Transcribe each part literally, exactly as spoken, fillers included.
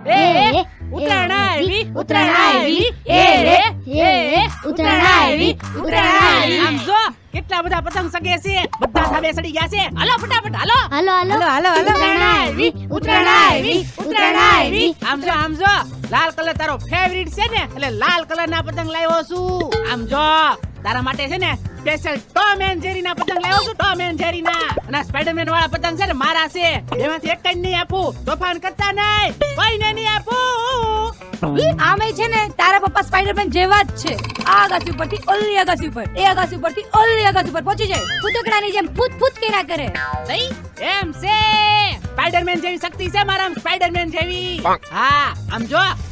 એ ઉત્તરાયણ આવી ઉત્તરાયણ આવી એ રે એ ઉત્તરાયણ આવી ઉત્તરાયણ આવી આમ જો કેટલા બધા પતંગ સગે છે બધા ધાબે સડી ગયા છે હાલો ફટાફટ હાલો હાલો હાલો હાલો હાલો ઉત્તરાયણ આવી ઉત્તરાયણ આવી ઉત્તરાયણ આવી આમ જો આમ જો લાલ કલર તારો ફેવરિટ છે ને એટલે લાલ કલર ના પતંગ લાવ્યો છું આમ જો તારા માટે છે ને સ્પેશિયલ ટોમ એન્ડ જેરી ના પતંગ લાવ્યો છું ટોમ એન્ડ જેરી ના અને સ્પાઈડરમેન વાળા પતંગ છે ને મારા છે એમાંથી એક જ નહીં આપું તોફાન કરતા નહીં કોઈને નહીં આપું આમે છે ને તારા પપ્પા સ્પાઈડરમેન જેવા જ છે આ અગાસી ઉપરથી ઓલી અગાસી ઉપર એ અગાસી ઉપરથી ઓલી અગાસી ઉપર પહોંચી જાય ફૂટકડાની જેમ ફૂટ ફૂટ કર્યા કરે સહી એમ છે સ્પાઈડરમેન જેવી શક્તિ છે મારા સ્પાઈડરમેન જેવી હા આમ જો આ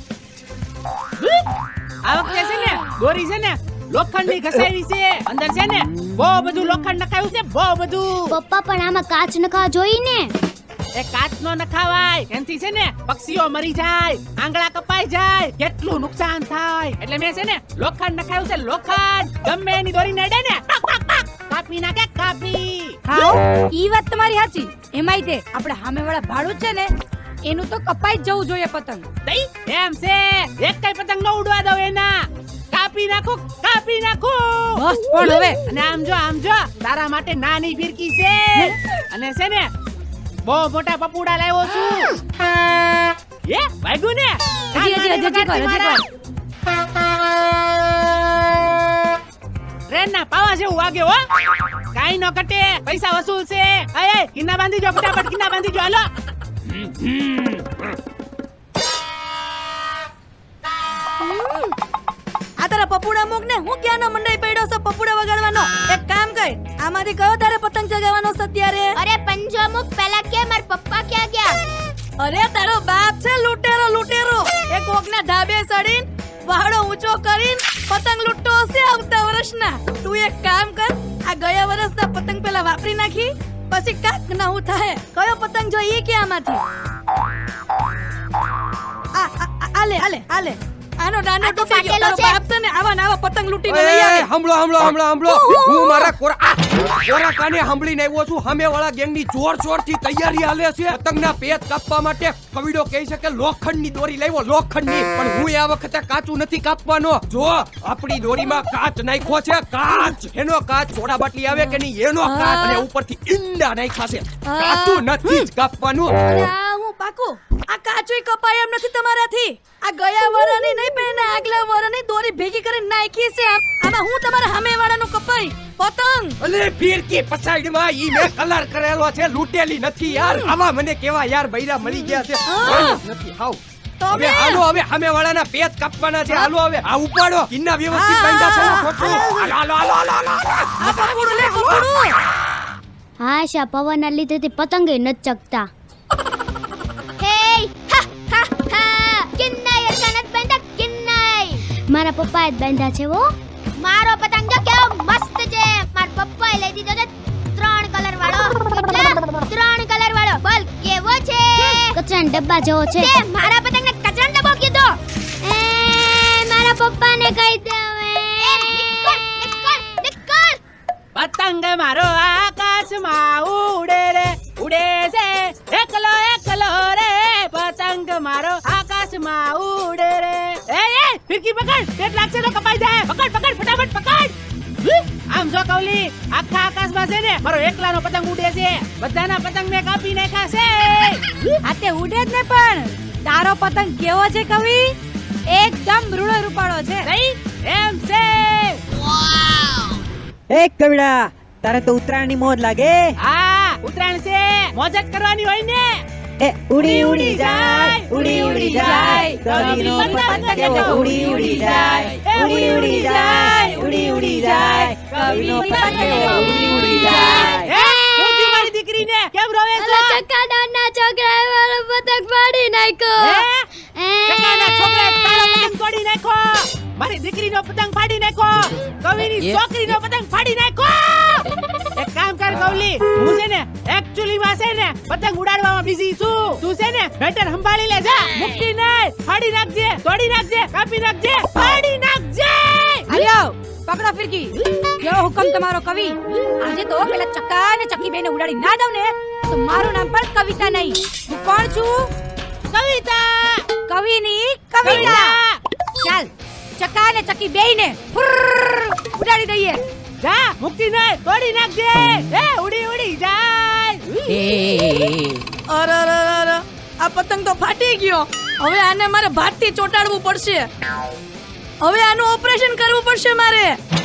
વખતે છે ને દોરી છે ને લોખંડની ઘસાવી છે અંદર છે ને બહુ બધું લોખંડ નખાયું છે બહુ બધું પપ્પા પણ આમાં કાચ નખા જોઈ ને એ કાચ નો નખાવાય એનથી છે ને પક્ષીઓ મરી જાય આંગળા કપાઈ જાય કેટલું નુકસાન થાય એટલે મેં છે ને લોખંડ નખાયું છે લોખંડ ગમે એની દોરી નડે ને પાક પાક પાક કાપી નાખે કાપી હા ઈ વાત તમારી સાચી એમાંય તે આપણે સામેવાળા ભાડું છે ને એનું તો કપાઈ જ જવું જોઈએ પતંગ દઈ એમ છે એક કઈ પતંગ ન ઉડવા દો એના કાપી નાખો કાપી નાખો બસ પણ હવે અને આમ જો આમ જો તારા માટે નાની ફિરકી છે અને છે ને બહુ મોટા પપુડા લાવ્યો છું એ વાગ્યું ને હજી હજી હજી કર હજી કર ટ્રેન ના પાવા જેવું વાગે હો કાઈ ન કટે પૈસા વસૂલ છે એ કિન્ના બાંધી જો ફટાફટ કિન્ના બાંધી જો હાલો આ તારા પપુડા મુક ને હું ક્યાંનો મંડાઈ પડ્યો છો પપુડા વગાડવાનો એક કામ કર આમાંથી કયો તારે પતંગ ચગાવવાનો છે અત્યારે અરે પંજો મુક પહેલા કે માર પપ્પા ક્યાં ગયા અરે તારો બાપ છે લૂંટેરો લૂંટેરો એક કોકના ધાબે ચડીન પહાડો ઊંચો કરીન પતંગ લૂંટતો હશે આવતા વર્ષના તું એક કામ કર આ ગયા વર્ષના પતંગ પેલા વાપરી નાખી પછી કાક ના હું થાય કયો પતંગ જોઈએ કે આમાંથી આ આલે આલે આલે આનો દાનો તો ફાટેલો છે બાપ છે ને આવા નાવા પતંગ લૂંટીને લઈ આવે હમળો હમળો હમળો હમળો હું મારા કોરા કોરા કાને સાંભળીને આવ્યો છું સામેવાળા ગેંગની જોર જોરથી તૈયારી હાલે છે પતંગના પેચ કાપવા માટે કવિડો કહે છે કે લોખંડની દોરી લાવ્યો લોખંડની પણ હું આ વખતે કાચું નથી કાપવાનો જો આપણી દોરીમાં કાચ નાખ્યો છે કાચ એનો કાચ સોડા બાટલી આવે કે નહીં એનો કાચ અને ઉપરથી ઈંડા નાખ્યા છે કાચું નથી જ કાપવાનું અરે આ હું પાકું આ કાચુય કપાય એમ નથી તમારાથી આ ગયા વરાની નહીં પણ આગલા વરાની દોરી ભેગી કરીને નાખી છે આમાં હું તમારા સામેવાળાનો કપાઈ પતંગ અલે ફિરકી પછાડીમાં ઈ મે કલર કરેલો છે લૂટેલી નથી યાર આવા મને કેવા યાર બૈરા મળી ગયા છે નથી હાવ હવે હાલો હવે સામેવાળાના પેચ કાપવાના છે હાલો હવે આ ઉપાડો કિન્ના વ્યવસ્થિત બાંધ્યા છે છોટો હાલો હાલો હાલો હાલો આ પકડું લે પકડું હા શા પવનના લીધેથી પતંગે ન ચકતા મારા પપ્પાએ જ બાંધ્યા છે વો મારો પતંગ જો કેવો મસ્ત છે મારા પપ્પાએ લઈ દીધો છે ત્રણ કલર વાળો કેટલા ત્રણ કલર વાળો બોલ કેવો છે કચરાના ડબ્બા જેવો છે તે મારા પતંગને કચરાનો ડબ્બો કીધો એ મારા પપ્પાને કહી દે એ નિકળ નિકળ નિકળ પતંગ મારો આકાશમાં ઉડે રે ઉડે છે એકલો એકલો રે પતંગ મારો આકાશમાં ઉડે રે એ એ ફિરકી પકડ પેટ લાગશે તો કપાઈ જાય પકડ પકડ ફટાફટ પકડ આમ જો કવલી આખા આકાશમાં છે ને મારો એકલાનો પતંગ ઉડે છે બધાના પતંગ મે કાપી નાખ્યા છે આ તે ઉડે જ ને પણ તારો પતંગ કેવો છે કવિ એકદમ રૂડો રૂપાળો છે સહી એમ છે વાવ એક કવિડા તારે તો ઉત્તરાયણની મોજ લાગે હા ઉત્તરાયણ છે મોજ જ કરવાની હોય ને એ ઉડી ઉડી જાય ઉડી ઉડી જાય કવિનો પતંગ કેવો ઉડી ઉડી જાય ઉડી ઉડી જાય ઉડી ઉડી જાય કવિનો પતંગ કેવો ઉડી ઉડી જાય એ ઊંચી મારી દીકરીને કેમ રોવે છે અલા ચકાડાના છોકરાએ મારો પતંગ ફાડી નાખ્યો ચકાના છોકરાએ તારો પતંગ તોડી નાખ્યો મારી દીકરીનો પતંગ ફાડી નાખ્યો કવિની છોકરીનો પતંગ ફાડી નાખ્યો એક કામ કર કવલી હું છે ને એક્ચ્યુઅલી માં છે ને પતંગ ઉડાડવામાં બિઝી છું તું છે ને બેટર સંભાળી લે જા મુક્તિ નહીં ફાડી નાખજે તોડી નાખજે કાપી નાખજે ફાડી નાખજે આલ્યો પકડો ફિરકી કેવો હુકમ તમારો કવિ આજે તો પેલા ચક્કા ને ચક્કી બેને ઉડાડી ના દઉં ને તો મારું નામ પણ કવિતા નહીં હું કોણ છું કવિતા કવિની કવિતા. ચાલ ચકા ને ચકી બેયને ઉડાડી દઈએ. જા મુક્તિ નહીં તોડી નાખજે. એ ઉડી ઉડી જાય. અરે અરે અરે આ પતંગ તો ફાટી ગયો. હવે આને મારે ભાતથી ચોટાડવું પડશે. હવે આનું ઓપરેશન કરવું પડશે મારે.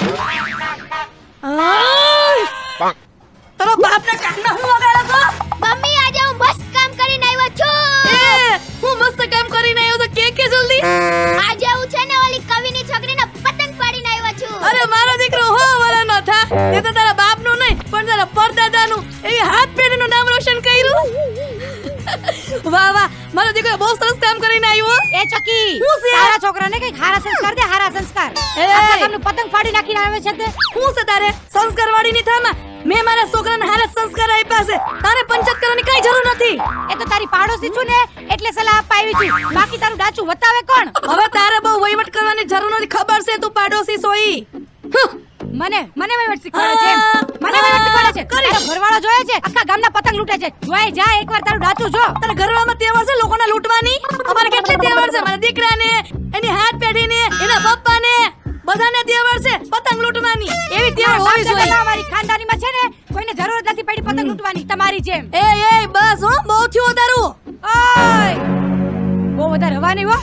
તારો બાપને કાનમાં હું વગાડો છો? મમ્મી આજે હું મસ્ત કામ કરીને આવ્યો છું. એ હું મસ્ત કામ કરીને આવ્યો તો કે કે જલ્દી. આજે હું છે ને ઓલી કવિની છોકરીને પતંગ પાડીને આવ્યો છું. અરે મારો દીકરો હો વાળા ન થા. એ તો તારા બાપનું નહીં પણ તારા પરદાદાનું એવી હાથ પેઢીનું નામ રોશન કર્યું. વાહ વાહ મારો દીકરો બહુ સરસ કામ કરીને આવ્યો. એ ચકી હું છે? તારા છોકરાને કઈક હારા સંસ્કાર દે. હારા સંસ્કાર. એ આખા ગામનું પતંગ ફાડી નાખીને આવે છે તે. હું છે તારે સંસ્કાર વાળી ની થામાં. મેં મારા છોકરાને હારા સંસ્કાર આપ્યા છે. તારે પંચાયત કરવાની કઈ જરૂર નથી. એ તો તારી પાડોશી છું ને એટલે સલાહ આપવા આવી છું. બાકી તારું ડાચું વતાવે કોણ? હવે તારે બહુ વહીવટ કરવાની જરૂર નથી. ખબર છે તું પાડોશી સોઈ. મને મને વહીવટ શીખવાડે છે એમ. મને વહીવટ શીખવાડે છે. તારો ઘરવાળો જોયે છે આખા ગામના પતંગ લૂંટે છે. જોય જા એકવાર તારું ડાચું જો. તારા ઘરવાળામાં તહેવાર છે લોકોને લૂંટવાની. અમારે કેટલી તહેવાર છે. મારા દીકરાને એની હાથ પેઢીને એના પપ્પાને બધાને તહેવાર છે પતંગ લૂંટવાની. એવી તહેવાર હોવી જોઈએ. અમારી ખાનદાનીમાં છે ને કોઈને જરૂર નથી પડી પતંગ લૂંટવાની તમારી જેમ. એ એ બસ હો બહુ થયો તારું. ઓય બહુ વધારે હવા નહીં હો.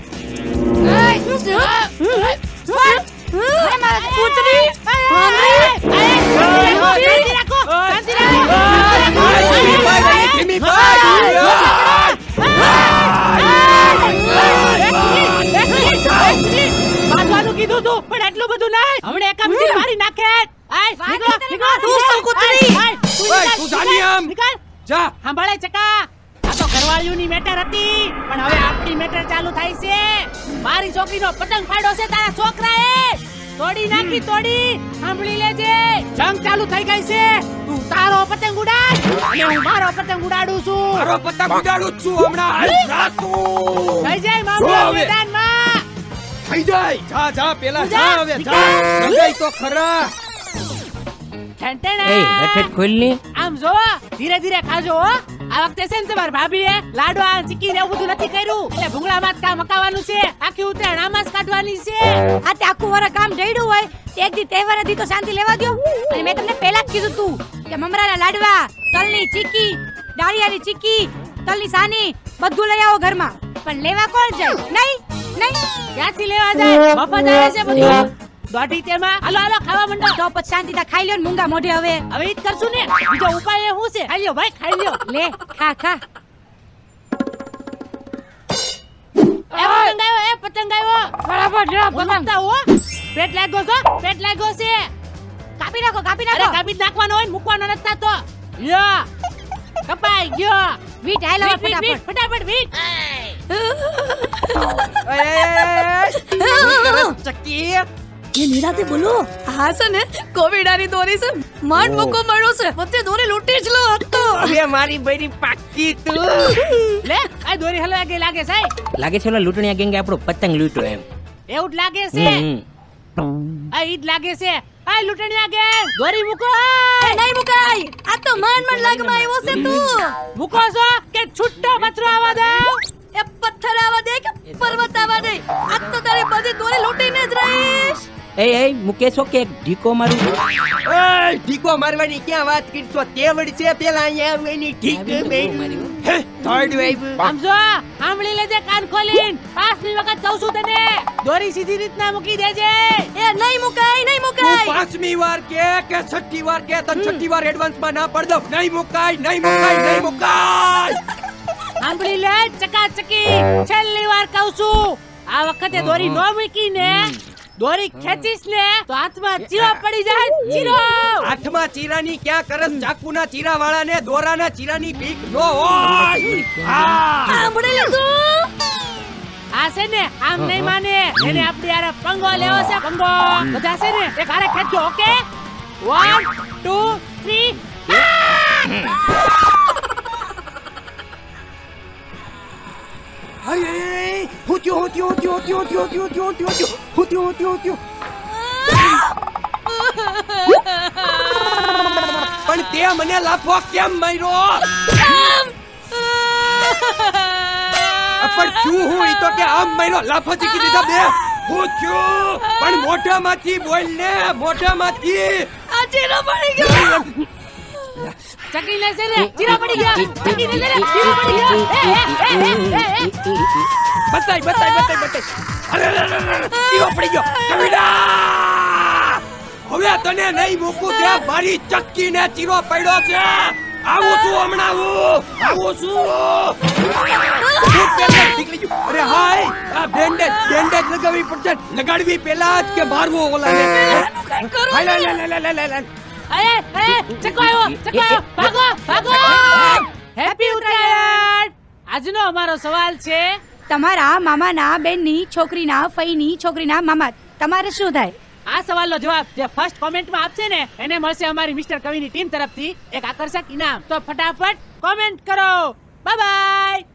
પુત્રી બાંધવાનું કીધું તું પણ એટલું બધું નહીં. હમણે એકા બીજી મારી નાખે. આય નીકળો નીકળો. તું શું કૂતરી? ઓય તું જાની આમ નીકળ. જા. સાંભળે ચકા આ તો ઘરવાળીઓની મેટર હતી પણ હવે આપણી મેટર ચાલુ થાય છે. મારી છોકરીનો પતંગ ફાડ્યો છે તારા છોકરાએ. તોડી નાખી તોડી. સાંભળી લેજે જંગ ચાલુ થઈ ગઈ છે. તું તારો પતંગ ઉડાડ અને હું મારો પતંગ ઉડાડું છું. મારો પતંગ ઉડાડું જ છું હમણાં. હાલ જા તું. થઈ જાય જો મામલો હવે. મેદાનમાં. થઈ જાય. જા જા પેલા જા, જા હવે જા. લગાઈ તો ખરા. ઠેંઠેણે. એ હેઠેઠ ખોલની. આમ જો ધીરે ધીરે ખાજો હો. આ વખતે છે ને તમારી ભાભીએ લાડવા ચીકી ને એવું બધું નથી કર્યું એટલે ભૂંગળામાં જ કામ મકાવાનું છે. આખી ઉતરાણ આમાં જ કાઢવાની છે. આ તે આખું વર કામ જઈડું હોય એક દી તહેવાર દી તો શાંતિ લેવા દો. અને મેં તમને પહેલા જ કીધું તું કે મમરાના લાડવા તલની ચીકી ડાળિયાની ચીકી તલની સાની બધું લઈ આવો ઘરમાં. પણ લેવા કોણ જાય? નહીં નહીં ક્યાંથી લેવા જાય? મફત આવે છે બધું. દોઢી તેમાં હાલો હાલો ખાવા મંડો. તો પછી શાંતિથી ખાઈ લ્યો ને મૂંગા મોઢે. હવે હવે ઈ જ કરશું ને. બીજો ઉપાય શું છે? ખાઈ લ્યો ભાઈ ખાઈ લ્યો. લે ખા ખા. એ પતંગ આવ્યો એ પતંગ આવ્યો. બરાબર લ્યો પતંગ. પતંગ હો. પેટ લાગ્યો છે પેટ લાગ્યો છે. કાપી નાખો કાપી અરે નાખો. કાપી જ નાખવાનો હોય ને મૂકવાનો નથી થતો. લ્યો કપાઈ ગયો. વીટ હાલો વીટ, વીટ, વીટ, ફટાફટ. ફટાફટ વીટ. ચકી એ નિરાતે બોલો. હા છે ને કોવિડાની દોરી છે. માંડ મોકો મળ્યો છે. વચ્ચે દોરી લૂંટી જ લો હતો. હવે મારી બૈરી પાકી તું. લે આ દોરી હલવા ગઈ લાગે છે. લાગે છે ઓલા લૂંટણીયા ગેંગે આપણો પતંગ લૂંટ્યો એમ. એવું જ લાગે છે. હમ. આ ઈ જ લાગે છે. આ લૂંટણીયા ગેંગ દોરી મૂકો. એ નહીં મુકાય. આ તો માંડ માંડ લાગમાં આવ્યો છે તું. મૂકો છો કે છૂટો કચરો આવવા દો. એ પથ્થર આવા દે કે પર્વત આવા દે. આ તો તારી બધી દોરી લૂંટીને જ રહીશ. એ એ મુકેશો કે એક ઢીકો મારું. એ ઢીકો મારવાની ક્યાં વાત કરશો? તેવડ છે પેલા અહીંયા આવું એની ઢીક બેન. હે થર્ડ વેવ. આમ જો સાંભળી લેજે કાન ખોલીને. પાંચમી વખત કહું છું તને દોરી સીધી રીતના મૂકી દેજે. એ નહીં મુકાય નહીં તું મુકાય. પાંચમી વાર કે કે છઠ્ઠી વાર કે તન છઠ્ઠી વાર એડવાન્સ માં ના પડ દો. નહીં મુકાય નહીં મુકાય નહીં મુકાય. સાંભળી લે ચકાચકી છેલ્લી વાર કહું છું. આ વખતે દોરી નો મૂકીને દોરી ખેંચીશ ને તો હાથમાં ચીરો પડી જાય. ચીરો હાથમાં ચીરાની ક્યાં કરસ? ચાકુના ચીરા વાળાને દોરાના ચીરાની બીક નો હોય. હા સાંભળી લીધું. આ છે ને આમ નહીં માને. એને આપણી યાર પંગો લેવો છે પંગો. બધા છે ને એક હારે ખેંચો. Okay one two three. અરે હું ત્યો હું ત્યો ત્યો ત્યો ત્યો ત્યો ત્યો ત્યો ત્યો હું ત્યો હું ત્યો ત્યો. પણ તે મને લાફો કેમ માર્યો? પણ શું હું ઈ તો કે આમ મહિનો લાફો ચીકી દીધા બે હું થયું પણ મોઢામાંથી બોલ ને મોઢામાંથી આ ચીરો પડી ગયો ચકી ને છે ને ચીરો પડી ગયા ચકી ને છે ને ચીરો પડી ગયા એ એ એ એ બતાય બતાય બતાય બતાય અરે ચીરો પડી ગયો કવિડા હવે તને નહીં મૂકું ત્યાં મારી ચક્કી ને ચીરો પડ્યો છે આવું છું હમણાં હું આવું છું અરે હાય આ બેન્ડેજ બેન્ડેજ લગાવવી પડશે લગાડવી પેલા જ કે મારવો ઓલા ને હાય લે લે લે લે લે અરે અરે ચકો આવ્યો ચકો આવ્યો ભાગો ભાગો હેપી ઉત્તરાયણ આજનો અમારો સવાલ છે તમારા મામાના બેનની છોકરીના ફઈની છોકરીના મામા તમારે શું થાય આ સવાલનો જવાબ જે ફર્સ્ટ કોમેન્ટમાં આપશે ને એને મળશે અમારી મિસ્ટર કવિની ટીમ તરફથી એક આકર્ષક ઇનામ તો ફટાફટ કોમેન્ટ કરો બાય બાય